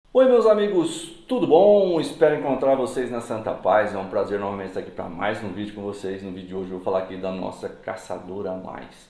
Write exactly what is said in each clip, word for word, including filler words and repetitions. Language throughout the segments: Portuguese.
Oi meus amigos, tudo bom? Espero encontrar vocês na Santa Paz. É um prazer novamente estar aqui para mais um vídeo com vocês. No vídeo de hoje eu vou falar aqui da nossa Caçadora Mais.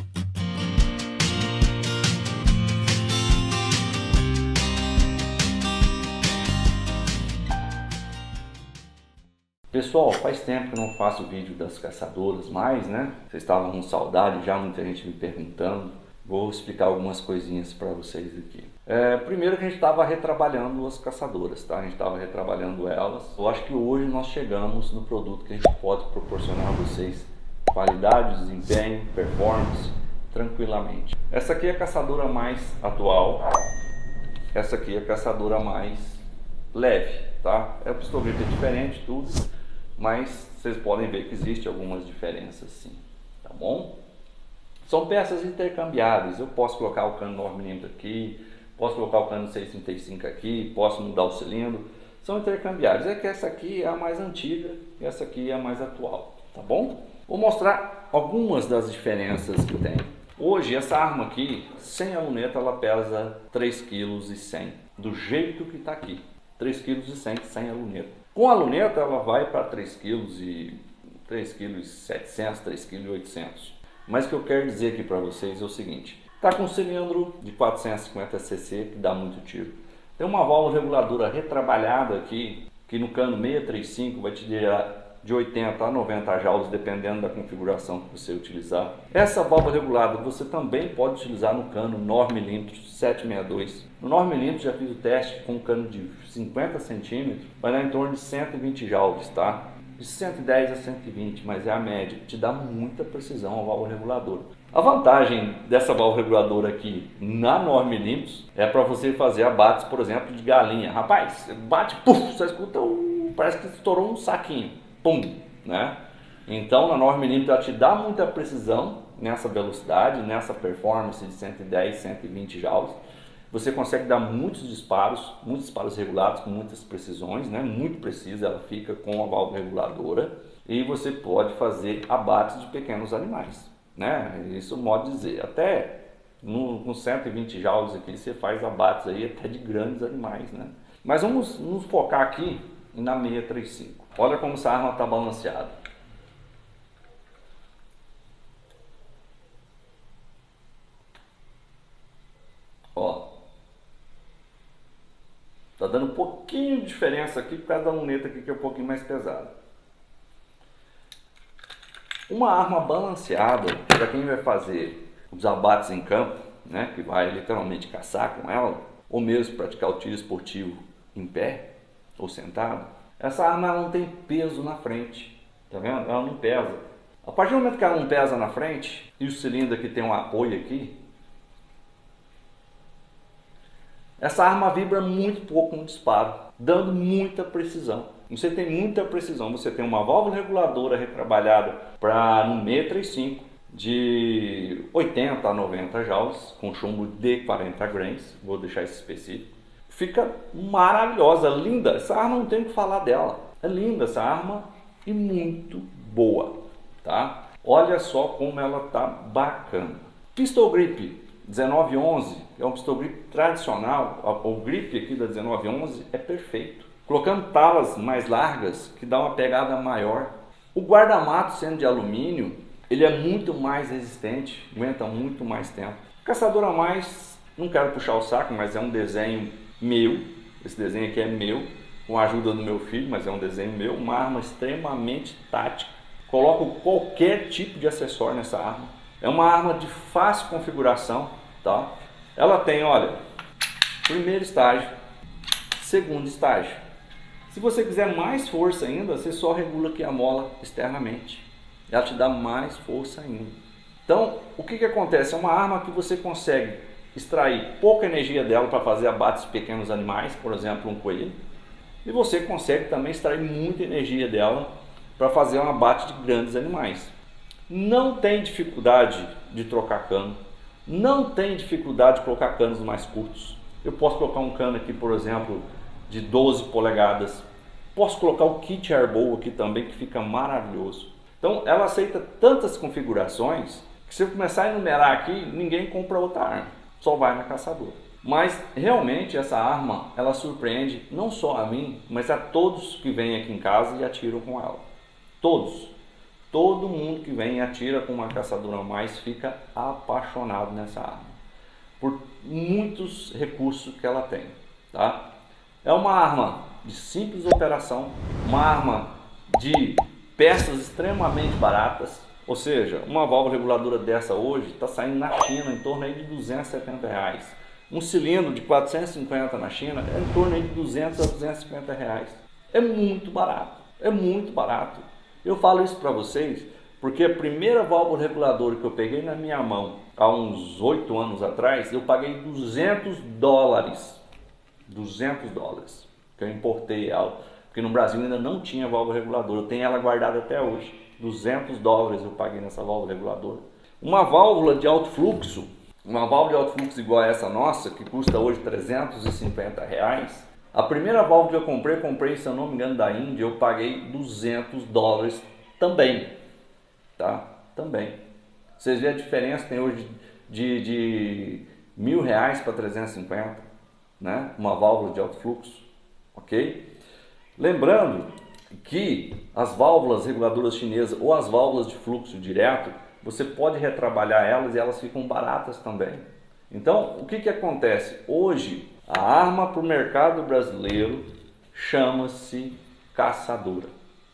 Pessoal, faz tempo que eu não faço vídeo das caçadoras mais, né? Vocês estavam com saudade já, muita gente me perguntando. Vou explicar algumas coisinhas para vocês aqui. É, primeiro que a gente estava retrabalhando as caçadoras, tá? A gente estava retrabalhando elas. Eu acho que hoje nós chegamos no produto que a gente pode proporcionar a vocês qualidade, desempenho, performance, tranquilamente. Essa aqui é a caçadora mais atual. Essa aqui é a caçadora mais leve, tá? É o pistol grip é diferente, tudo, mas vocês podem ver que existe algumas diferenças sim, tá bom? São peças intercambiáveis. Eu posso colocar o cano nove milímetros aqui, posso colocar o cano seis trinta e cinco aqui, posso mudar o cilindro. São intercambiáveis. É que essa aqui é a mais antiga e essa aqui é a mais atual, tá bom? Vou mostrar algumas das diferenças que tem. Hoje essa arma aqui, sem a luneta, ela pesa três vírgula cem quilos, do jeito que está aqui. três vírgula cem quilos sem a luneta. Com a luneta ela vai para três quilos e três vírgula setecentos, três vírgula oitocentos quilos. Mas o que eu quero dizer aqui para vocês é o seguinte: está com um cilindro de quatrocentos e cinquenta cc que dá muito tiro. Tem uma válvula reguladora retrabalhada aqui, que no cano seiscentos e trinta e cinco vai te dar de oitenta a noventa joules, dependendo da configuração que você utilizar. Essa válvula regulada você também pode utilizar no cano nove milímetros setecentos e sessenta e dois. No nove milímetros já fiz o teste com um cano de cinquenta centímetros, vai dar em torno de cento e vinte joules, tá? De cento e dez a cento e vinte, mas é a média, te dá muita precisão a válvula reguladora. A vantagem dessa válvula reguladora aqui na nove milímetros é para você fazer abates, por exemplo, de galinha. Rapaz, bate, puf, você escuta, um, parece que estourou um saquinho, pum, né? Então na nove milímetros ela te dá muita precisão nessa velocidade, nessa performance de cento e dez, cento e vinte joules. Você consegue dar muitos disparos, muitos disparos regulados com muitas precisões, né? Muito precisa ela fica com a válvula reguladora. E você pode fazer abates de pequenos animais, né? Isso é um modo de dizer. Até no, com cento e vinte joules aqui você faz abates aí até de grandes animais, né? Mas vamos nos focar aqui na seiscentos e trinta e cinco. Olha como essa arma está balanceada. Ó. Tá dando um pouquinho de diferença aqui por causa da luneta aqui, que é um pouquinho mais pesada. Uma arma balanceada, para quem vai fazer os abates em campo, né, que vai literalmente caçar com ela, ou mesmo praticar o tiro esportivo em pé ou sentado, essa arma ela não tem peso na frente, tá vendo? Ela não pesa. A partir do momento que ela não pesa na frente e o cilindro aqui tem um apoio aqui, essa arma vibra muito pouco no disparo, dando muita precisão. Você tem muita precisão, você tem uma válvula reguladora retrabalhada para no seiscentos e trinta e cinco de oitenta a noventa joules, com chumbo de quarenta grains, vou deixar isso específico. Fica maravilhosa, linda, essa arma não tem o que falar dela. É linda essa arma e muito boa, tá? Olha só como ela tá bacana. Pistol grip dezenove onze é um pistol grip tradicional. O grip aqui da dezenove onze é perfeito, colocando talas mais largas que dá uma pegada maior. O guarda-mato, sendo de alumínio, ele é muito mais resistente, aguenta muito mais tempo. Caçadora Mais, não quero puxar o saco, mas é um desenho meu. Esse desenho aqui é meu, com a ajuda do meu filho, mas é um desenho meu. Uma arma extremamente tática. Coloco qualquer tipo de acessório nessa arma. É uma arma de fácil configuração, tá? Ela tem, olha, primeiro estágio, segundo estágio. Se você quiser mais força ainda, você só regula aqui a mola externamente. Ela te dá mais força ainda. Então, o que que acontece? É uma arma que você consegue extrair pouca energia dela para fazer abates de pequenos animais, por exemplo, um coelho. E você consegue também extrair muita energia dela para fazer um abate de grandes animais. Não tem dificuldade de trocar cano, não tem dificuldade de colocar canos mais curtos. Eu posso colocar um cano aqui, por exemplo, de doze polegadas. Posso colocar o kit airbow aqui também, que fica maravilhoso. Então ela aceita tantas configurações que se eu começar a enumerar aqui, ninguém compra outra arma, só vai na caçadora. Mas realmente essa arma, ela surpreende não só a mim, mas a todos que vêm aqui em casa e atiram com ela. Todos. Todo mundo que vem e atira com uma caçadora mais fica apaixonado nessa arma. Por muitos recursos que ela tem, tá? É uma arma de simples operação, uma arma de peças extremamente baratas, ou seja, uma válvula reguladora dessa hoje está saindo na China em torno aí de duzentos e setenta reais. Um cilindro de quatrocentos e cinquenta na China é em torno aí de duzentos a duzentos e cinquenta reais. É muito barato, é muito barato. Eu falo isso para vocês porque a primeira válvula reguladora que eu peguei na minha mão há uns oito anos atrás, eu paguei duzentos dólares. duzentos dólares. Que eu importei ela. Porque no Brasil ainda não tinha válvula reguladora. Eu tenho ela guardada até hoje. duzentos dólares eu paguei nessa válvula reguladora. Uma válvula de alto fluxo, uma válvula de alto fluxo igual a essa nossa, que custa hoje trezentos e cinquenta reais. A primeira válvula que eu comprei, comprei, se eu não me engano, da Índia, eu paguei duzentos dólares também. Tá? Também. Vocês veem a diferença, tem hoje de, de mil reais para trezentos e cinquenta, né? Uma válvula de alto fluxo, ok? Lembrando que as válvulas reguladoras chinesas ou as válvulas de fluxo direto, você pode retrabalhar elas e elas ficam baratas também. Então, o que que acontece? Hoje, a arma para o mercado brasileiro chama-se caçadora.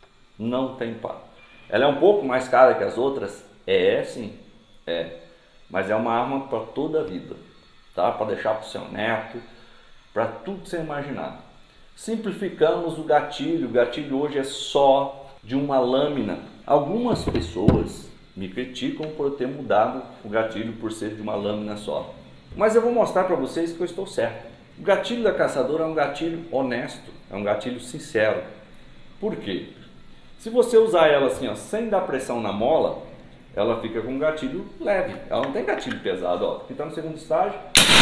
Não tem par. Ela é um pouco mais cara que as outras? É, sim. É. Mas é uma arma para toda a vida. Tá? Para deixar para o seu neto, para tudo que você imaginar. Simplificamos o gatilho. O gatilho hoje é só de uma lâmina. Algumas pessoas me criticam por eu ter mudado o gatilho por ser de uma lâmina só. Mas eu vou mostrar para vocês que eu estou certo. O gatilho da caçadora é um gatilho honesto, é um gatilho sincero. Por quê? Se você usar ela assim, ó, sem dar pressão na mola, ela fica com um gatilho leve. Ela não tem gatilho pesado, ó. Aqui está no segundo estágio.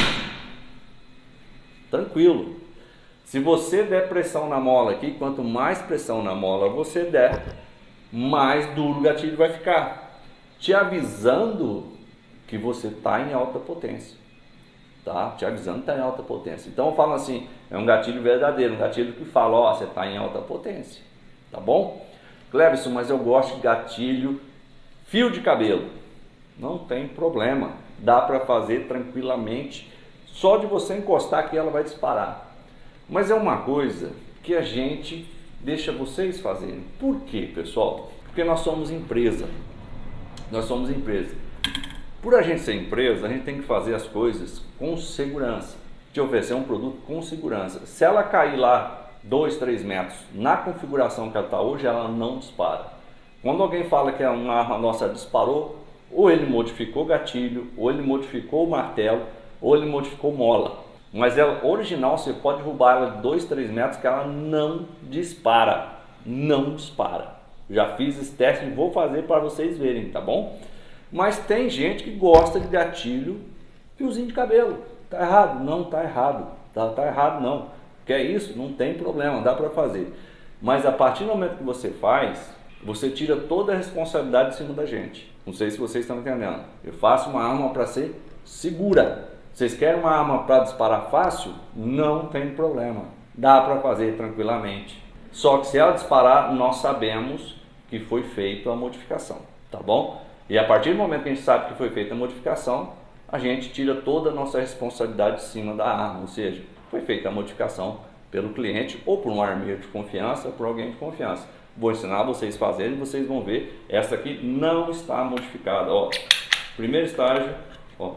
Tranquilo. Se você der pressão na mola aqui, quanto mais pressão na mola você der, mais duro o gatilho vai ficar. Te avisando que você está em alta potência. Tá? Te avisando que está em alta potência. Então eu falo assim, é um gatilho verdadeiro, um gatilho que fala, ó, você está em alta potência. Tá bom? Cleverson, mas eu gosto de gatilho fio de cabelo. Não tem problema. Dá para fazer tranquilamente. Só de você encostar aqui ela vai disparar. Mas é uma coisa que a gente deixa vocês fazerem. Por quê, pessoal? Porque nós somos empresa. Nós somos empresa. Por a gente ser empresa, a gente tem que fazer as coisas com segurança. Te oferecer um produto com segurança. Se ela cair lá dois, três metros na configuração que ela está hoje, ela não dispara. Quando alguém fala que uma arma nossa disparou, ou ele modificou o gatilho, ou ele modificou o martelo, ou ele modificou mola. Mas ela original, você pode derrubar ela de dois, três metros que ela não dispara. Não dispara. Já fiz esse teste e vou fazer para vocês verem, tá bom? Mas tem gente que gosta de gatilho fiozinho de cabelo. Tá errado? Não tá errado. Tá, tá errado não. Quer isso? Não tem problema, dá para fazer. Mas a partir do momento que você faz, você tira toda a responsabilidade de cima da gente. Não sei se vocês estão entendendo. Eu faço uma arma para ser segura. Vocês querem uma arma para disparar fácil? Não tem problema. Dá para fazer tranquilamente. Só que se ela disparar, nós sabemos que foi feita a modificação. Tá bom? E a partir do momento que a gente sabe que foi feita a modificação, a gente tira toda a nossa responsabilidade de cima da arma. Ou seja, foi feita a modificação pelo cliente ou por um armeiro de confiança ou por alguém de confiança. Vou ensinar vocês a fazerem e vocês vão ver. Essa aqui não está modificada. Ó, primeiro estágio. Ó.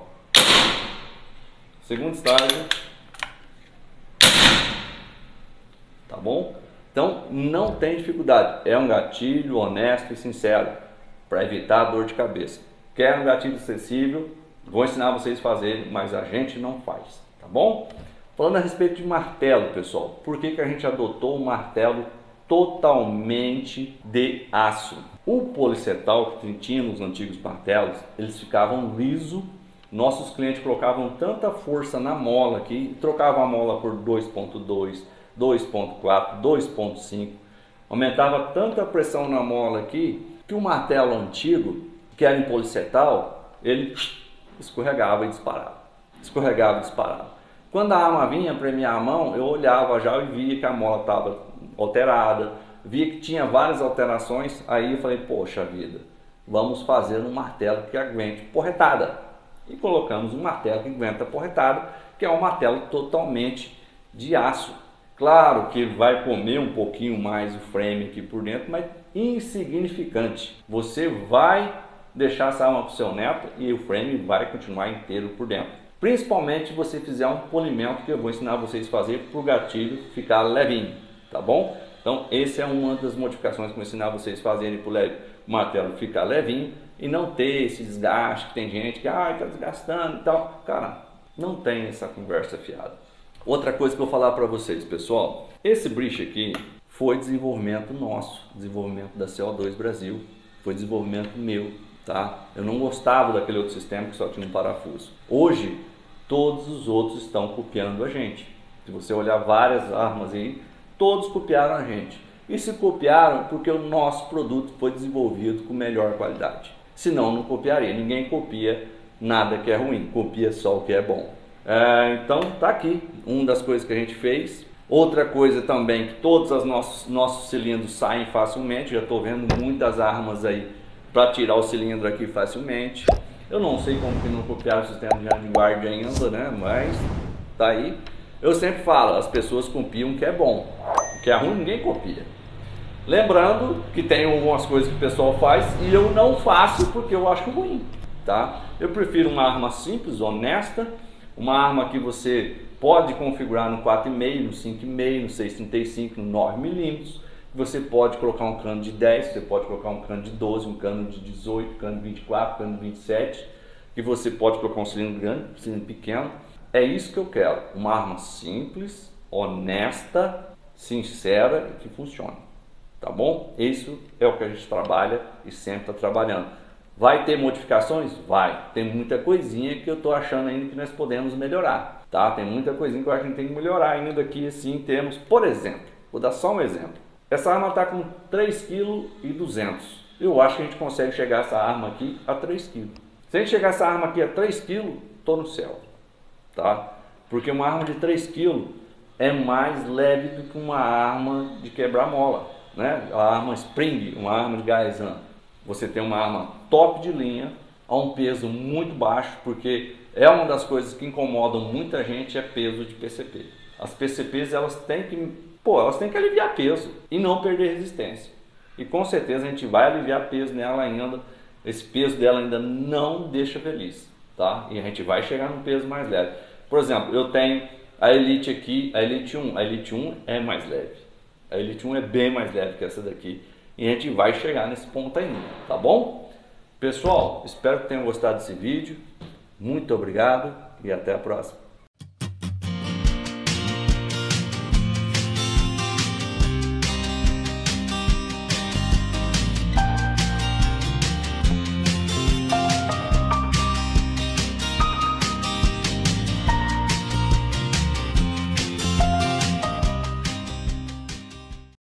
Segundo estágio. Tá bom? Então não tem dificuldade. É um gatilho honesto e sincero para evitar dor de cabeça. Quer um gatilho acessível? Vou ensinar vocês a fazerem, mas a gente não faz. Tá bom? Falando a respeito de martelo, pessoal, por que que a gente adotou um martelo totalmente de aço? O policetal que tinha nos antigos martelos, eles ficavam liso. Nossos clientes colocavam tanta força na mola aqui, trocavam a mola por dois ponto dois, dois ponto quatro, dois ponto cinco, aumentava tanta pressão na mola aqui que o martelo antigo, que era em policetal, ele escorregava e disparava, escorregava e disparava. Quando a arma vinha para minha mão, eu olhava já e via que a mola estava alterada, via que tinha várias alterações, aí eu falei, poxa vida, vamos fazer um martelo que aguente porretada. E colocamos um martelo que aguenta porretada, que é um martelo totalmente de aço. Claro que ele vai comer um pouquinho mais o frame aqui por dentro, mas insignificante. Você vai deixar essa arma para o seu neto e o frame vai continuar inteiro por dentro. Principalmente se você fizer um polimento que eu vou ensinar vocês a fazer para o gatilho ficar levinho, tá bom? Então essa é uma das modificações que eu vou ensinar vocês a fazerem para o martelo ficar levinho e não ter esse desgaste que tem gente que ah, está desgastando e tal. Cara, não tem essa conversa fiada. Outra coisa que eu vou falar para vocês, pessoal, esse breech aqui foi desenvolvimento nosso, desenvolvimento da C O dois Brasil, foi desenvolvimento meu, tá? Eu não gostava daquele outro sistema que só tinha um parafuso. Hoje, todos os outros estão copiando a gente. Se você olhar várias armas aí, todos copiaram a gente. E se copiaram porque o nosso produto foi desenvolvido com melhor qualidade. Senão não copiaria. Ninguém copia nada que é ruim, copia só o que é bom. É, então tá aqui uma das coisas que a gente fez. Outra coisa também que todos os nossos, nossos cilindros saem facilmente. Já estou vendo muitas armas aí para tirar o cilindro aqui facilmente. Eu não sei como que não copiaram o sistema de handguard ainda, né? Mas tá aí. Eu sempre falo, as pessoas copiam o que é bom. O que é ruim ninguém copia. Lembrando que tem algumas coisas que o pessoal faz e eu não faço porque eu acho ruim, tá? Eu prefiro uma arma simples, honesta, uma arma que você pode configurar no quatro e meio, no cinco e meio, no seis trinta e cinco, no nove milímetros. Você pode colocar um cano de dez, você pode colocar um cano de doze, um cano de dezoito, cano de vinte e quatro, cano de vinte e sete, que você pode colocar um cilindro grande, um cilindro pequeno. É isso que eu quero, uma arma simples, honesta, sincera e que funcione, tá bom? Isso é o que a gente trabalha e sempre está trabalhando. Vai ter modificações? Vai. Tem muita coisinha que eu estou achando ainda que nós podemos melhorar, tá? Tem muita coisinha que eu acho que a gente tem que melhorar ainda aqui, assim, em termos, por exemplo, vou dar só um exemplo. Essa arma está com três vírgula duzentos quilos. Eu acho que a gente consegue chegar essa arma aqui a três quilos. Se a gente chegar essa arma aqui a três quilos, estou no céu, tá? Porque uma arma de três quilos é mais leve do que uma arma de quebrar mola, né? A arma Spring, uma arma de Gaesan. Você tem uma arma top de linha, a um peso muito baixo, porque é uma das coisas que incomodam muita gente, é peso de P C P. As P C Ps, elas têm que... Pô, elas têm que aliviar peso e não perder resistência. E com certeza a gente vai aliviar peso nela ainda. Esse peso dela ainda não deixa feliz, tá? E a gente vai chegar num peso mais leve. Por exemplo, eu tenho a Elite aqui, a Elite um. A Elite um é mais leve. A Elite um é bem mais leve que essa daqui. E a gente vai chegar nesse ponto ainda, tá bom? Pessoal, espero que tenham gostado desse vídeo. Muito obrigado e até a próxima.